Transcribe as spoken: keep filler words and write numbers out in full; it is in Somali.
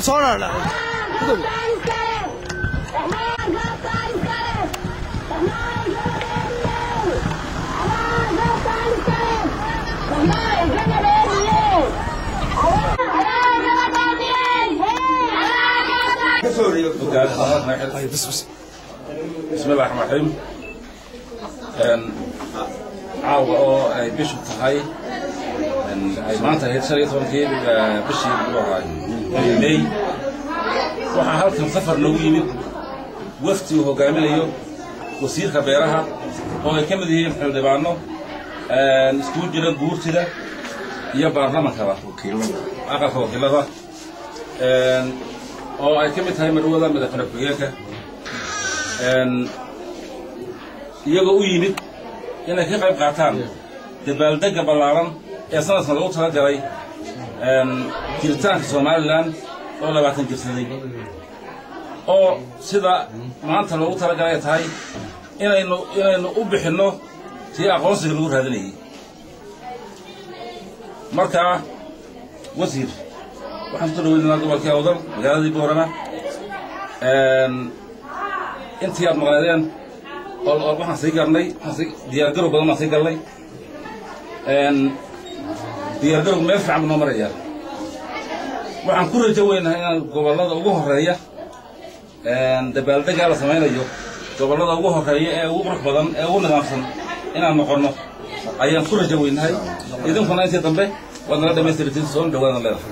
صورة بسم الله الرحمن الرحيم. caawa oo ay bishu tahay ay maanta heer shan iyo tobankii bishii May waxaa halkan safar noogu yimid wafdi uu hogaaminayo wasiirka beeraha oo ay ka mid yihiin xildhibaano isku jira guurtida iyo baarlamaanka aqalka wakiilada oo ay ka mid tahay marwada madaxweyne ku-xigeenka iyagoo u yimid inay ka qayb qaataan dabaaldegga ballaaran ee sanadkan lagu talagalay jiritaanka Somaliland oo labaatan jirsaday oo sida maanta loogu talagalay tahay inaynu inaynu u bixinno tii aqoonsiga lagu raadinayay. marka wasiir waxaan ku dhaweynaa gobolka Awdal magaaladii Boorama intii aad maqlaydeen oo waxaan sii garnay diyaar garow badan aan sii galnay diyaar garow meel fiican noo maraya. waxaan ku rajo weynahay inaan gobollada ugu horeeya dabaaldegga la samaynayo gobollada ugu horeeya ee ugu qurux badan ee ugu nidaamsan inaan noqono ayaan ku rajo weynahay. idinkuna intii dambe waad nala dhamaystirtiin soo dhawaadna leedahay.